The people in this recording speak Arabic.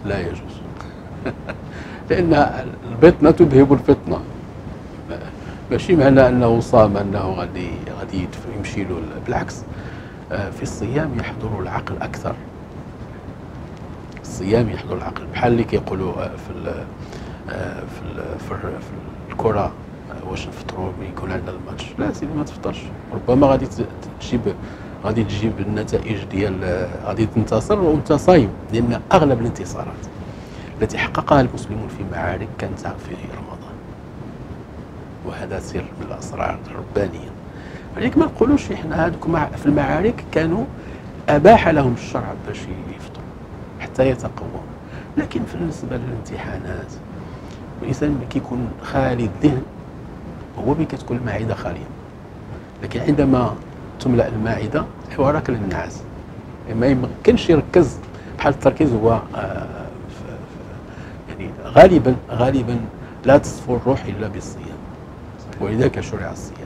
لا يجوز. لأن البطنة تذهب الفطنة، ماشي معنى أنه صام أنه غادي يمشي له، بالعكس. في الصيام يحضر العقل أكثر. الصيام يحضر العقل، بحال اللي كيقولوا في الكرة، واش نفطروا يكون عندنا الماتش؟ لا سيدي ما تفطرش، ربما غادي تجيب النتائج ديال غادي تنتصر وانت صايم، لان اغلب الانتصارات التي حققها المسلمون في معارك كانت في رمضان، وهذا سر من الاسرار الربانيه. ولكن ما نقولوش احنا هذوك في المعارك كانوا اباح لهم الشرع باش يفطروا حتى يتقووا، لكن بالنسبه للامتحانات الانسان كيكون خالي الذهن، هو ملي كتكون المعده خاليه. لكن عندما تملا المعده حوارك للنعاس، ما يمكنش يركز، بحال التركيز هو يعني غالبا لا تصفو الروح الا بالصيام، ولذلك شرع الصيام.